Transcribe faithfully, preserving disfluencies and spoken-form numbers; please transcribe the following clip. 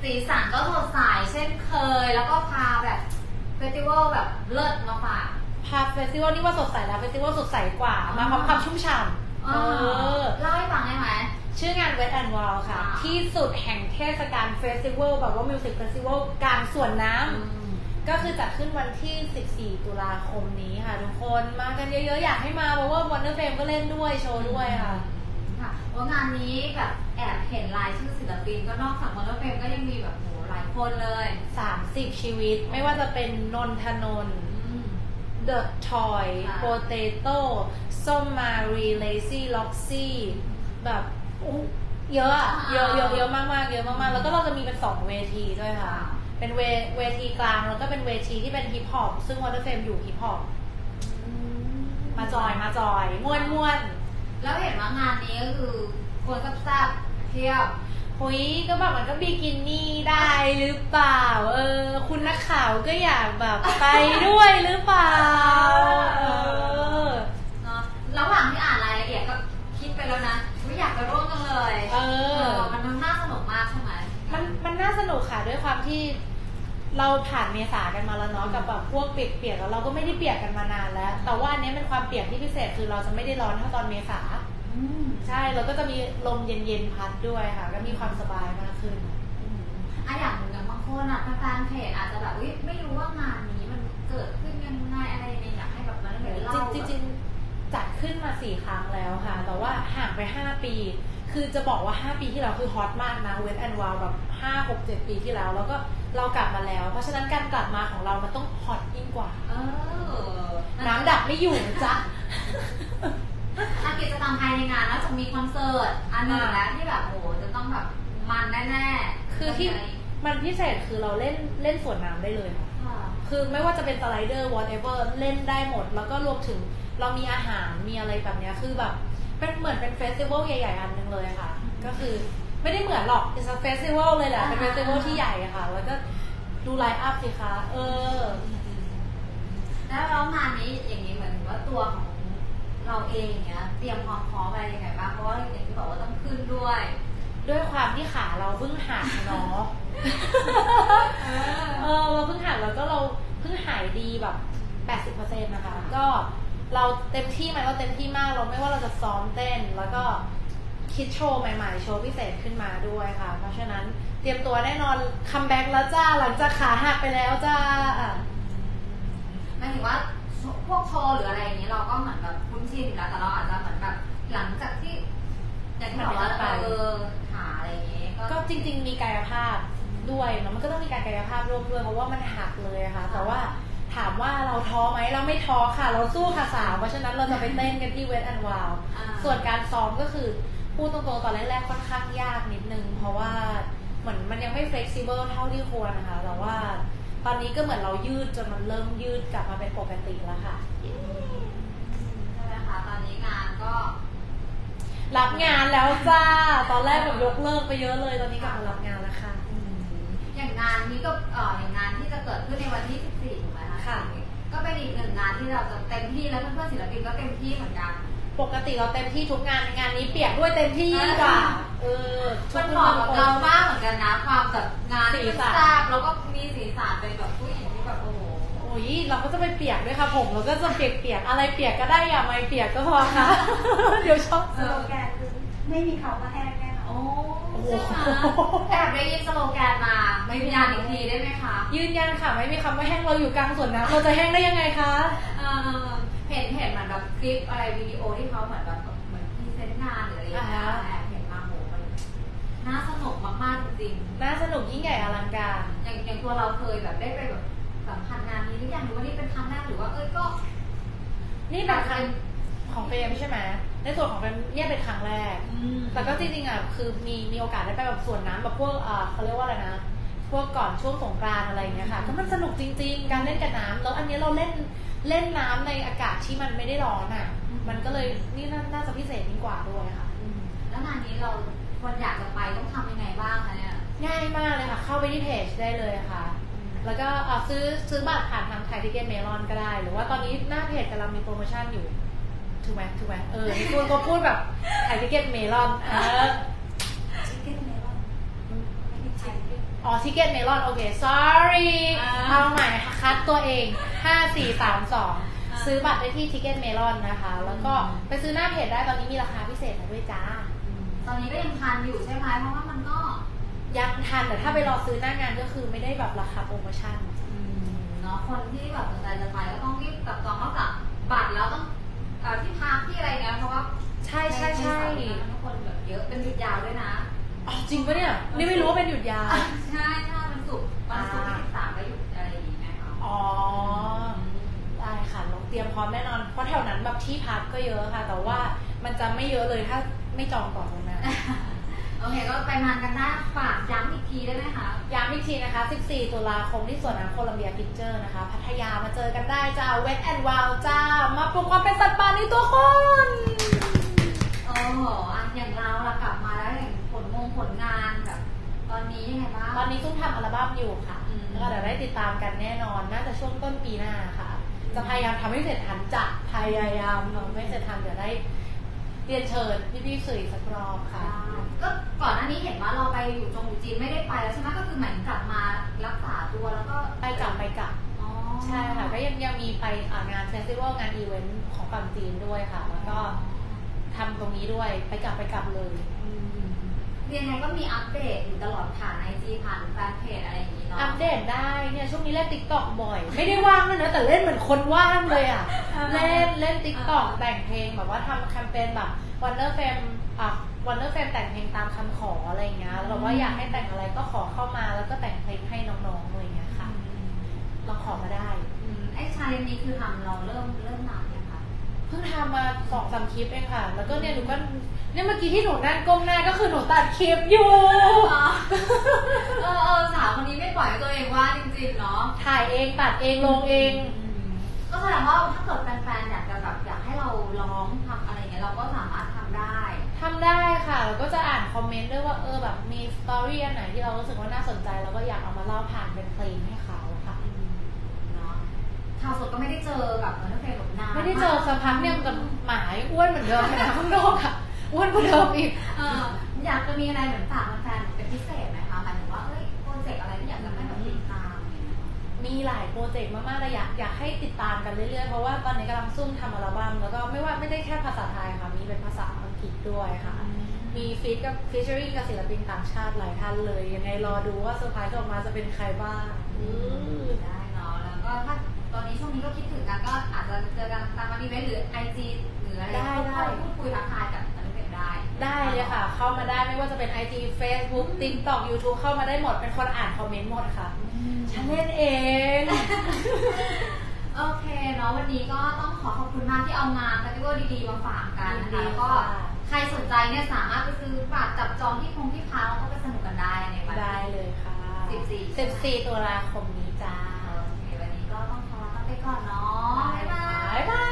สีสันก็สดใสเช่นเคยแล้วก็พาแบบเฟสติวัลแบบเลิศมาฝากพาเฟสติวัลนี่ว่าสดใสแล้วเฟสติวัลสดใสกว่ามาพร้อมความชุ่มฉ่ำเออเล่าให้ฟังได้ไหมชื่องาน Wet and Wild ค่ะที่สุดแห่งเทศกาลเฟสติวัลแบบว่ามิวสิกเฟสติวัลกลางสวนน้ำก็คือจัดขึ้นวันที่สิบสี่ตุลาคมนี้ค่ะทุกคนมากันเยอะๆอยากให้มาเพราะว่า Wonder Fame ก็เล่นด้วยโชว์ด้วยค่ะค่ะว่างานนี้แบบแอบเห็นรายชื่อศิลปินก็นอกจาก Wonder Fame ก็ยังมีแบบโหหลายคนเลยสามสิบชีวิตไม่ว่าจะเป็นนนทนนท์ The Toy Potato ส้มมารี Lazy Loxy แบบเยอะอะเยอะเยอะเยอะมากๆเยอะมากๆแล้วก็เราจะมีเป็นสองเวทีด้วยค่ะเป็นเวเวทีกลางแล้วก็เป็นเวทีที่เป็นฮิปฮอปซึ่ง Wonder Fame อยู่ฮิปฮอปมาจอยมาจอยม่วนม่วนแล้วเห็นว่างานนี้ก็คือคนก็แซ่บเที่ยวหุยก็แบบมันก็บิกินี่ได้หรือเปล่าเออคุณนักข่าวก็อยากแบบไปด้วยหรือเปล่าเออเนาะระหว่างที่อ่านรายละเอียดก็คิดไปแล้วนะไม่อยากไปร่วมกันเลยเออมันน่าสนุกมากใช่ไหมมันมันน่าสนุกค่ะด้วยความที่เราผ่านเมษากันมาแล้วเนาะกับแบบพวกเปียกๆแล้วเราก็ไม่ได้เปียกกันมานานแล้วแต่ว่าอันนี้เป็นความเปียกที่พิเศษคือเราจะไม่ได้ร้อนเท่าตอนเมษาใช่แล้วก็จะมีลมเย็นๆพัดด้วยค่ะก็มีความสบายมากขึ้นอ่ะอย่างอย่างบางคนอ่ะแฟนเพจอาจจะแบบไม่รู้ว่างานนี้มันเกิดขึ้นยังไงอะไรยังไงอยากให้แบบมันเล่าจริงๆจัดขึ้นมาสี่ครั้งแล้วค่ะแต่ว่าห่างไปห้าปีคือจะบอกว่าห้าปีที่แล้วคือฮอตมากนะเวทแอนด์วาวแบบห้า หก เจ็ดปีที่แล้วแล้วก็เรากลับมาแล้วเพราะฉะนั้นการกลับมาของเรามันต้องฮอตยิ่งกว่าเออน้ำดับไม่อยู่จ้ะกิจกรรมภายในงานแล้วจะมีคอนเสิร์ตอันหนึ่งแล้วที่แบบโหจะต้องแบบมันแน่ๆคือที่มันพิเศษคือเราเล่นเล่นสวนน้ำได้เลยค่ะคือไม่ว่าจะเป็นสไลเดอร์ whatever เล่นได้หมดแล้วก็รวมถึงเรามีอาหารมีอะไรแบบนี้คือแบบเป็นเหมือนเป็นเฟสติวัลใหญ่ๆอันนึงเลยค่ะก็คือไม่ได้เหมือนหรอกเป็นเฟสติวัลเลยแหละเป็นเฟสติวัลที่ใหญ่ค่ะแล้วก็ดูไลน์อัพสิคะเออแล้วร้องงานนี้อย่างนี้เหมือนว่าตัวของเราเองเนี้ยเตรียมความพร้อมอะไรยังไงบ้างเพราะว่าอย่างที่บอกว่าต้องขึ้นด้วยด้วยความที่ขาเราเพิ่งหักเนาะเออเราเพิ่งหักแล้วก็เราเพิ่งหายดีแบบ แปดสิบเปอร์เซ็นต์ นะคะก็เราเต็มที่ไหมเราเต็มที่มากเราไม่ว่าเราจะซ้อมเต้นแล้วก็คิดโชว์ใหม่ๆโชว์พิเศษขึ้นมาด้วยค่ะเพราะฉะนั้นเตรียมตัวแน่นอนคัมแบ็กแล้วจ้าหลังจากขาหักไปแล้วจ้าหมายถึงว่าพวกโชว์หรืออะไรอย่างนี้เราก็เหมือนแบบคุ้นชินอยู่แล้วแต่เราอาจจะเหมือนแบบหลังจากที่อย่างที่บอกว่าเออขาอะไรอย่างนี้ก็จริงๆมีกายภาพด้วยเนาะมันก็ต้องมีการกายภาพร่วมด้วยเพราะว่ามันหักเลยค่ะแต่ว่าถามว่าเราท้อไหมเราไม่ท้อค่ะเราสู้ค่ะสาวเพราะฉะนั้นเราจะไปเต้นกันที่เวทแอนด์วาวส่วนการซ้อมก็คือพูดตรงๆตอนแรกๆค่อนข้างยากนิดนึงเพราะว่าเหมือนมันยังไม่ flexible เท่าที่ควรนะคะแต่ว่าตอนนี้ก็เหมือนเรายืดจนมันเริ่มยืดกลับมาเป็นปกติแล้วค่ะใช่ไหมคะตอนนี้งานก็รับงานแล้วจ้าตอนแรกแบบยกเลิกไปเยอะเลยตอนนี้กลับมารับงานแล้วค่ะอย่างงานนี้ก็เอ่ออย่างงานที่จะเกิดขึ้นในวันที่สิบสี่ถูกไหมคะค่ะก็เป็นอีกหนึ่งงานที่เราจะเต็มที่แล้วเพื่อนๆศิลปินก็เต็มที่เหมือนกันปกติเราเต็มที่ทุกงานงานนี้เปียกด้วยเต็มที่ยิ่งกว่าเออมันเหมาะกับเรามากเหมือนกันนะความแบบงานที่แซ่บแล้วก็มีสีสันเป็นแบบผู้หญิงที่แบบโอ้โหโอ้ยเราก็จะไปเปียกด้วยค่ะผมเราก็จะเปียกๆอะไรเปียกก็ได้อย่าไม่เปียกก็พอค่ะเดี๋ยวช็อกสโลแกนคือไม่มีเขาก็แห้งแน่นอนโอ้ใช่ไหมแอบได้ยินสโลแกนมาไม่มีงานอีกทีได้ไหมคะยืนยันค่ะไม่มีคำว่าแห้งเราอยู่กลางสวนน้ำเราจะแห้งได้ยังไงคะเห็นเห็นเหมือนแบบคลิปอะไรวิดีโอที่เขาเหมือนแบบเหมือนพรีเซนต์งานหรืออะไรอย่างเงี้ยแอบเห็นมาโหมันน่าสนุกมากๆจริงๆน่าสนุกยิ่งใหญ่อลังการอย่างอย่างตัวเราเคยแบบได้ไปแบบสัมผัสงานนี้หรือยังหรือว่านี่เป็นครั้งแรกหรือว่าเอ้ยก็นี่เป็นครั้งของเฟรมใช่ไหมในส่วนของเฟรมเนี่ยเป็นครั้งแรกแต่ก็จริงๆอ่ะคือมีมีโอกาสได้ไปแบบสวนน้ำแบบพวกอ่าเขาเรียกว่าอะไรนะพวกก่อนช่วงสงกรานต์อะไรอย่างเงี้ยค่ะก็มันสนุกจริงๆการเล่นกับน้ำแล้วอันนี้เราเล่นเล่นน้ำในอากาศที่มันไม่ได้ร้อนอ่ะมันก็เลยนี่น่าจะพิเศษยิ่งกว่าด้วยค่ะแล้วงานนี้เราคนอยากจะไปต้องทำยังไงบ้างคะเนี่ยง่ายมากเลยค่ะเข้าไปที่เพจได้เลยค่ะแล้วก็ซื้อซื้อบัตรผ่านทางไทยทิเก็ตเมลอนก็ได้หรือว่าตอนนี้หน้าเพจกำลังมีโปรโมชั่นอยู่ถูกไหมถูกไหมเออมีคนก็พูดแบบไทยทิเก็ตเมลอนเออทิเก็ตเมลอนไม่ใช่อ๋อ Ticket Melon โอเค sorry อ่าเอาใหม่คัดตัวเองห้า สี่ สาม สองซื้อบัตรได้ที่ Ticket Melon นะคะ แล้วก็ไปซื้อหน้าเพจได้ตอนนี้มีราคาพิเศษมาด้วยจ้าตอนนี้ก็ยังทันอยู่ใช่ไหมเพราะว่ามันก็ยังทันแต่ถ้าไปรอซื้อหน้างานก็คือไม่ได้แบบราคาโปรโมชั่นเนาะคนที่แบบสนใจจะไปก็ต้องรีบจับจองนอกจากบัตรแล้วต้องเอ่อที่พักที่อะไรเงี้ยเพราะว่าใช่ใช่ใช่ทุกคนแบบเยอะเป็นหยุดยาวด้วยนะอ๋อจริงปะเนี่ยนี่ไม่รู้ว่าเป็นหยุดยาวใช่ใช่มันศุกร์วันศุกร์ที่สิบสามก็หยุดอะไรอย่างงี้ไหมคะอ๋อได้ค่ะลองเตรียมพร้อมแน่นอนเพราะแถวนั้นแบบที่พักก็เยอะค่ะ แต่ว่ามันจะไม่เยอะเลยถ้าไม่จองก่อนตรงนั้นโอเคก็ไปงานกันได้ฝากย้ำอีกทีได้ไหมคะย้ำอีกทีนะคะ สิบสี่ ตุลาคมที่สวนน้ำโคลัมเบียพิกเจอร์นะคะ พัทยามาเจอกันได้จ้าเวทแอนด์วาวจ้า มาปลุกความเป็นสัตว์ป่าในตัวคนโอ้โหอ่ะอย่างเราเรากลับมาแล้วอย่างผลงงผลงานแบบตอนนี้ยังไงบ้างตอนนี้ซุ่มทำอัลบั้มอยู่ค่ะอืมแล้วก็เดี๋ยวได้ติดตามกันแน่นอน น่าจะช่วงต้นปีหน้าค่ะ จะพยายามทำให้เสร็จทันจะพยายามทำให้เสร็จทันเดี๋ยวได้เรียนเชิญพี่ๆสื่ออีกสักรอบค่ะก็ก่อนหน้านี้เห็นว่าเราไปอยู่จงอยู่จีนไม่ได้ไปแล้วใช่ไหมก็คือเหมือนกลับมารักษาตัวแล้วก็ไปกลับไปกลับอ๋อใช่ค่ะ ก็ยังยังมีไปอ่างานเฟสติวัลงานอีเวนต์ของฝั่งจีนด้วยค่ะ แล้วก็ทำตรงนี้ด้วยไปกลับไปกลับเลยอืมยังไงก็มีอัปเดตอยู่ตลอดผ่านไอจีผ่านแฟนเพจอะไรอย่างนี้เนาะอัปเดตได้เนี่ยช่วงนี้เล่นติ๊กต็อกบ่อย ไม่ได้ว่างเลยนะแต่เล่นเหมือนคนว่างเลยอ่ะ เล่นเล่นติ๊กต็อกแต่งเพลงแบบว่าทำแคมเปญแบบวันเดอร์เฟมอ่ะวันเดอร์เฟมแต่งเพลงตามคำขออะไรเงี้ยแล้วแบบว่าอยากให้แต่งอะไรก็ขอเข้ามาแล้วก็แต่งเพลงให้น้องๆอะไรเงี้ยค่ะลองขอมาได้อืมไอ้ชาเลนจ์นี้คือทำเราเริ่มเริ่มนานยังคะเพิ่งทำมาสองสามคลิปเองค่ะ แล้วก็เนี่ยหนูก็เนี่ยเมื่อกี้ที่หนูนั่งก้มหน้าก็คือหนูตัดคลิปอยู่อ๋อเออเออสาวคนนี้ไม่ปล่อยให้ตัวเองว่างจริงๆเนาะถ่ายเองตัดเองลงเองก็แสดงว่าถ้าเกิดแฟนๆอยากจะแบบอยากให้เราร้องทำอะไรเงี้ยเราก็สามารถทำได้ทำได้ค่ะ แล้วก็จะอ่านคอมเมนต์ด้วยว่าเออแบบมีสตอรี่อันไหนที่เรารู้สึกว่าน่าสนใจแล้วก็อยากเอามาเล่าผ่านเป็นเพลงให้เขาค่ะเนาะข่าวสดก็ไม่ได้เจอกับเพื่อนเพลงแบบนานไม่ได้เจอสักพักเนี่ยกับหมาอ้วนเหมือนเดิมเลยนะข้างนอกอะอ้วนกว่าเดิมอีกเอออยากจะมีอะไรเหมือนฝากแฟนๆเป็นพิเศษไหมคะหมายถึงว่าเอ้ยโปรเจกต์อะไรที่อยากจะให้แบบติดตามอะไรเงี้ยมีหลายโปรเจกต์มากๆเลยอยากอยากให้ติดตามกันเรื่อยๆ เพราะว่าตอนนี้กำลังซุ่มทำอัลบั้มแล้วก็ไม่ว่าไม่ได้แค่ภาษาไทยค่ะ มีเป็นภาษาอังกฤษด้วยค่ะ มีฟีดกับฟีเจอริ่งกับศิลปินต่างชาติหลายท่านเลย ยังไงรอดูว่าเซอร์ไพรส์ออกมาจะเป็นใครบ้างอือได้เนาะแล้วก็ถ้าตอนนี้ช่วงนี้ก็คิดถึงกันก็อาจจะเจอกันตามวันอีเวนต์หรือไอจีหรืออะไรได้ได้พูดคุยทักทายกับเพื่อนเพลงได้ได้เลยค่ะ เข้ามาได้ไม่ว่าจะเป็น ไอ จี Facebook TikTok YouTube เข้ามาได้หมด เป็นคนอ่านคอมเมนต์หมดค่ะ ฉันเล่นเองโอเคเนาะวันนี้ก็ต้องขอขอบคุณมากที่เอางานเฟสติวัลดีๆมาฝากกันนะคะแล้วก็ใครสนใจเนี่ยสามารถไปซื้อบัตรจับจองที่พงที่พักแล้วก็ไปสนุกกันได้ในวันได้เลยค่ะสิบสี่สิบสี่ตุลาคมนี้จ้าโอเควันนี้ก็ต้องขอลาไปก่อนเนาะบ๊ายบายบ๊ายบาย